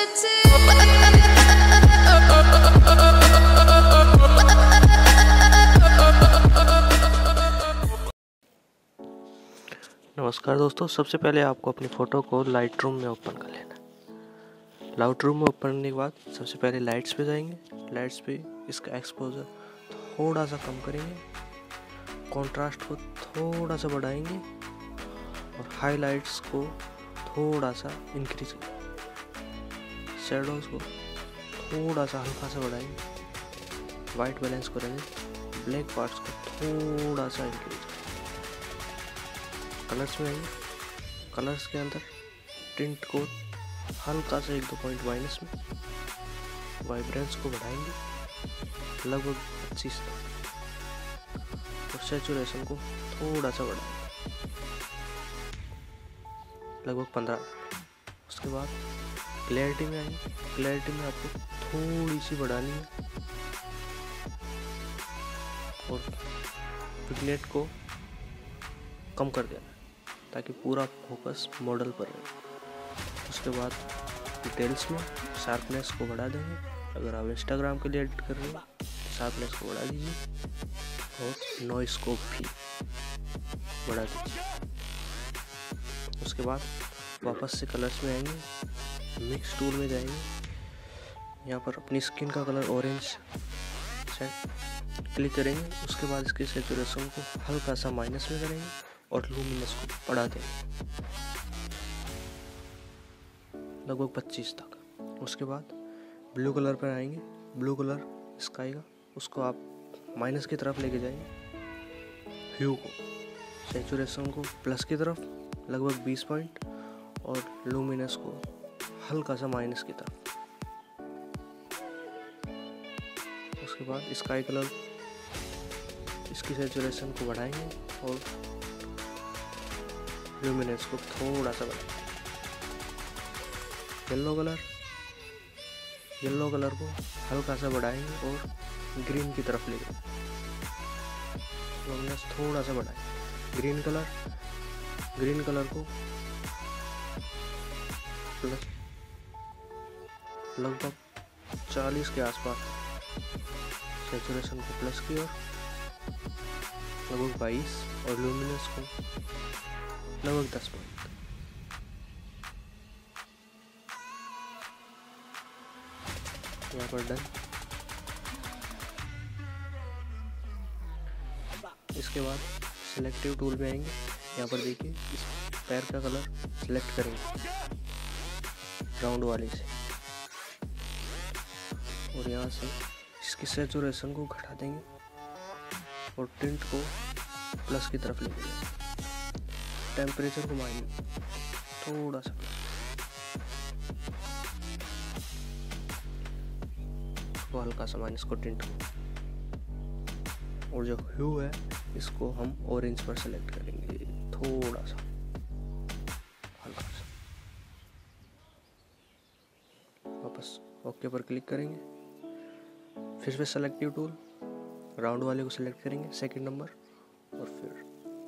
नमस्कार दोस्तों, सबसे पहले आपको अपनी फ़ोटो को लाइट रूम में ओपन कर लेना। लाइट रूम में ओपन करने के बाद सबसे पहले लाइट्स पे जाएंगे। लाइट्स पे इसका एक्सपोजर थोड़ा सा कम करेंगे, कंट्रास्ट को थोड़ा सा बढ़ाएंगे और हाइलाइट्स को थोड़ा सा इंक्रीज करेंगे। शैडोज को थोड़ा सा हल्का सा बढ़ाएंगे। वाइट बैलेंस करेंगे, ब्लैक पार्ट्स को थोड़ा सा इंक्रीज करेंगे। कलर्स में आएंगे, कलर्स के अंदर टिंट को हल्का से 1-2 पॉइंट माइनस में, वाइब्रेंस को बढ़ाएंगे लगभग 25 तक और सैचुरेशन को थोड़ा सा बढ़ाएंगे लगभग 15। उसके बाद क्लैरिटी में आएंगे। क्लैरिटी में आपको थोड़ी सी बढ़ानी है और विग्नेट को कम कर देना ताकि पूरा फोकस मॉडल पर रहे। उसके बाद डिटेल्स में शार्पनेस को बढ़ा देंगे। अगर आप इंस्टाग्राम के लिए एडिट कर रहे हो तो शार्पनेस को बढ़ा दीजिए और नॉइस को भी बढ़ा दीजिए। उसके बाद वापस से कलर्स में आएंगे, मिक्स टूल में जाएंगे। यहाँ पर अपनी स्किन का कलर ऑरेंज सेट क्लिक करेंगे। उसके बाद इसके सैचुरेशन को हल्का सा माइनस में करेंगे और लूमिनस को बढ़ा देंगे लगभग 25 तक। उसके बाद ब्लू कलर पर आएंगे। ब्लू कलर स्काई का, उसको आप माइनस की तरफ लेके जाएंगे। ह्यू को, सैचुरेशन को प्लस की तरफ लगभग 20 पॉइंट और लूमिनस को हल्का सा माइनस की तरफ। उसके बाद स्काई कलर, इसकी सैचुरेशन को बढ़ाएंगे और लुमिनेंस को थोड़ा सा बढ़ाएंगे। येलो कलर को हल्का सा बढ़ाएंगे और ग्रीन की तरफ ले जाएंगे। लुमिनेंस थोड़ा सा बढ़ाएंगे। ग्रीन कलर को प्लस लगभग 40 के आसपास, सैचुरेशन को प्लस की और लगभग 22 और लुमिनेंस को लगभग 10 पॉइंट। यहाँ पर डन। इसके बाद सिलेक्टिव टूल में आएंगे। यहाँ पर देखिए इस पैर का कलर सिलेक्ट करेंगे राउंड वाले से और यहाँ से इसकी सैचुरेशन को घटा देंगे और टिंट को प्लस की तरफ ले जाएंगे। टेम्परेचर को माइनस थोड़ा सा, उसको हल्का सा माइनस को टिंट को, और जो ह्यू है इसको हम ऑरेंज पर सेलेक्ट करेंगे थोड़ा सा हल्का सा। वापस ओके पर क्लिक करेंगे। फिर से सेलेक्टिव टूल राउंड वाले को सिलेक्ट करेंगे सेकंड नंबर और फिर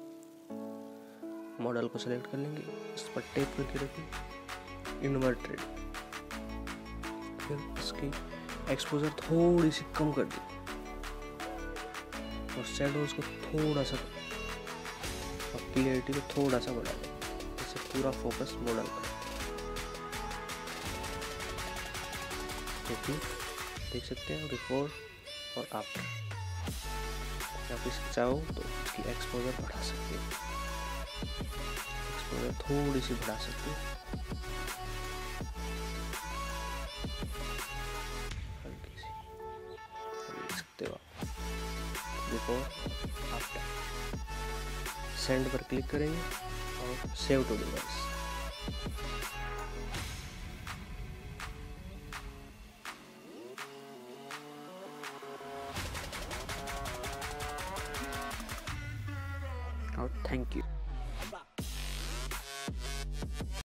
मॉडल को सिलेक्ट कर लेंगे। इस पर टेप करके रखें इन्वर्टेड। फिर इसकी एक्सपोजर थोड़ी सी कम कर दी और शैडोज को थोड़ा सा और क्लियरिटी को थोड़ा सा बढ़ा दें। इससे पूरा फोकस मॉडल पर। देखिए, देख सकते हैं बिफोर और आफ्टर। आप इसे चाहो तो इसकी एक्सपोजर बढ़ा सकते हो, एक्सपोजर थोड़ी सी बढ़ा सकते हो हल्की सी, देख सकते हो आप बिफोर आफ्टर। सेंड पर क्लिक करेंगे और सेव टू डिवाइस। और थैंक यू।